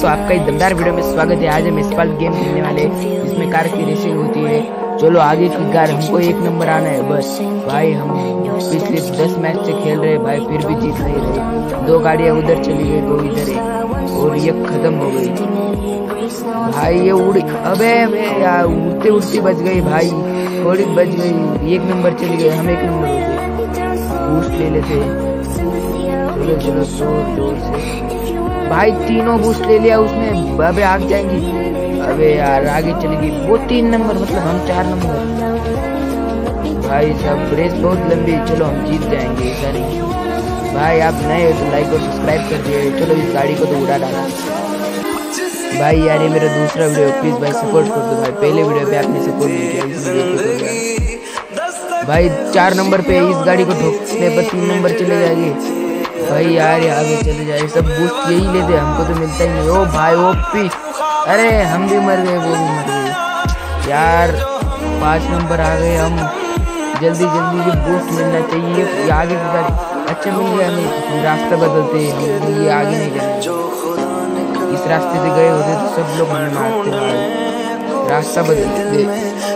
दोस्तों, आपका एक दमदार वीडियो में स्वागत है। आज हम एस्फाल्ट गेम खेलने वाले हैं जिसमें कार की रेसिंग होती है। चलो आगे की कार, हमको 1 नंबर आना है बस। भाई हम पिछले 10 मैच से खेल रहे भाई, फिर भी जीत नहीं रहे। 2 गाड़ियां उधर चली गई, 2 इधर है और ये खत्म हो गई भाई। ये अबे यार उड़ते उड़ते बच गई भाई, थोड़ी बच गई। 1 नंबर चली गई, हम 1 नंबर हो गए। बूस्ट ले लेते, चलो जोर से भाई। तीनों बूस्ट ले लिया उसने, अबे आग जाएंगी। अबे यार आगे चली गई वो 3 नंबर, मतलब हम 4 नंबर। भाई सब रेस बहुत लंबी, चलो हम जीत जाएंगे सारी। भाई आप नए हो तो लाइक और सब्सक्राइब कर दिए। चलो इस गाड़ी को तो उड़ा डाला भाई। यार ये मेरा दूसरा वीडियो, प्लीज भाई सपोर्ट कर दो भाई। पहले वीडियो पे आपने सपोर्ट नहीं किया, इस वीडियो पे भाई 4 नंबर पे इस गाड़ी को ठोकने पर 3 नंबर चले जाएंगे भाई। यार आगे चले जाए, सब बूस्ट यही लेते, हमको तो मिलता ही नहीं। ओ भाई ओपी, अरे हम भी मर गए, वो भी मर गए यार। 5 नंबर आ गए हम। जल्दी ये बूस्ट मिलना चाहिए। ये आगे की गाड़ी अच्छा मिल गया हमें। रास्ता बदलते हम, ये आगे नहीं जाए। इस रास्ते से गए होते तो सब लोग हमें मारते भाई। रास्ता बदलते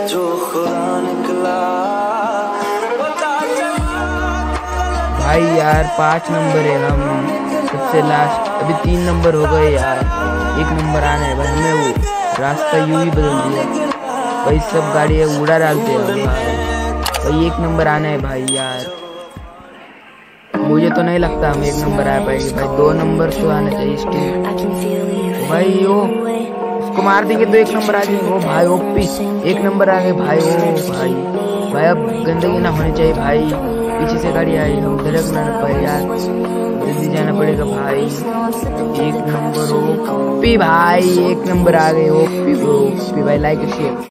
भाई। यार 5 नंबर है हम, सबसे लास्ट। अभी 3 नंबर हो गए यार, 1 नंबर आना है भाई। हमें वो रास्ता यूं ही बदल दिया भाई। सब गाड़ियाँ उड़ा डालते हैं भाई। 1 नंबर आना है भाई। यार मुझे तो नहीं लगता हम 1 नंबर आ पाएंगे भाई। 2 नंबर तो आना चाहिए स्टिल भाई। ओ उसको मार देंगे तो 1 नंबर आ जाएंगे। ओ भाई ओपी 1 नंबर आ गए भाई। ओ भाई अब गंदगी ना होनी चाहिए भाई। पीछे से गाड़ी आई, हम धड़क ना पाए यार। जल्दी जाना पड़ेगा भाई। 1 नंबर ओपी भाई, 1 नंबर आ गए। ओपी भाई, लाइक शेयर।